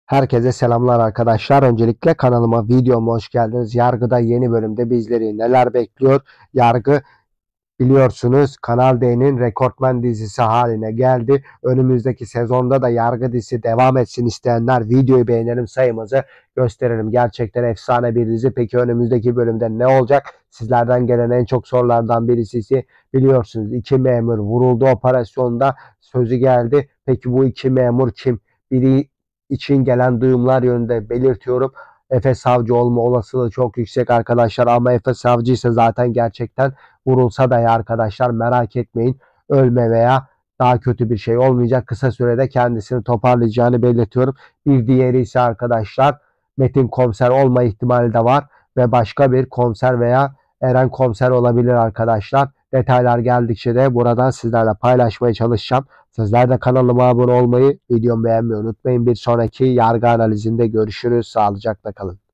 Herkese selamlar arkadaşlar. Öncelikle kanalıma, videoma hoş geldiniz. Yargı'da yeni bölümde bizleri neler bekliyor? Yargı biliyorsunuz Kanal D'nin rekortmen dizisi haline geldi. Önümüzdeki sezonda da Yargı dizisi devam etsin isteyenler videoyu beğenelim, sayımızı gösterelim. Gerçekten efsane bir dizi. Peki önümüzdeki bölümde ne olacak? Sizlerden gelen en çok sorulardan birisi, biliyorsunuz iki memur vuruldu operasyonda, sözü geldi. Peki bu iki memur kim? Biri için gelen duyumlar yönünde belirtiyorum. Efe Savcı olma olasılığı çok yüksek arkadaşlar, ama Efe Savcı ise zaten gerçekten vurulsa da ya arkadaşlar merak etmeyin, ölme veya daha kötü bir şey olmayacak. Kısa sürede kendisini toparlayacağını belirtiyorum. Bir diğeri ise arkadaşlar Metin komiser olma ihtimali de var ve başka bir komiser veya Eren komiser olabilir arkadaşlar. Detaylar geldikçe de buradan sizlerle paylaşmaya çalışacağım. Sizler de kanalıma abone olmayı, videomu beğenmeyi unutmayın. Bir sonraki yargı analizinde görüşürüz. Sağlıcakla kalın.